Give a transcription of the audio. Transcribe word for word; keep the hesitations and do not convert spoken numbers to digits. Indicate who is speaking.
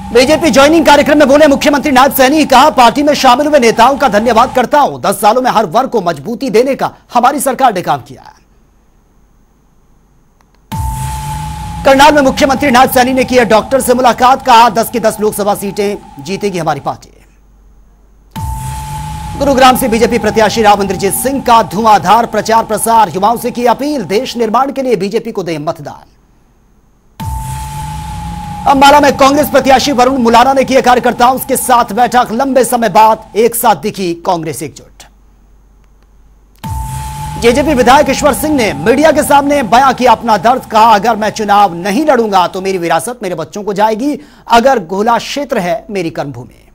Speaker 1: BJP joining कार्यक्रम में बोले मुख्यमंत्री नायब सैनी, कहा पार्टी में शामिल हुए नेताओं का धन्यवाद करता हूं। दस सालों में हर वर्ग को मजबूती देने का हमारी सरकार ने काम किया है। करनाल में मुख्यमंत्री नायब सैनी ने किया डॉक्टर से मुलाकात, कहा दस की दस लोकसभा सीटें जीतेगी हमारी पार्टी। गुरुग्राम से बीजेपी प्रत्याशी राव इंद्रजीत सिंह का धुआंधार प्रचार प्रसार, युवाओं से की अपील, देश निर्माण के लिए बीजेपी को दें मतदान। अंबाला में कांग्रेस प्रत्याशी वरुण मुलाना ने किया कार्यकर्ताओं के साथ बैठक, लंबे समय बाद एक साथ दिखी कांग्रेस एकजुट। जेजेपी विधायक ईश्वर सिंह ने मीडिया के सामने बयां किया अपना दर्द, कहा अगर मैं चुनाव नहीं लड़ूंगा तो मेरी विरासत मेरे बच्चों को जाएगी, अगर गोला क्षेत्र है मेरी कर्मभूमि।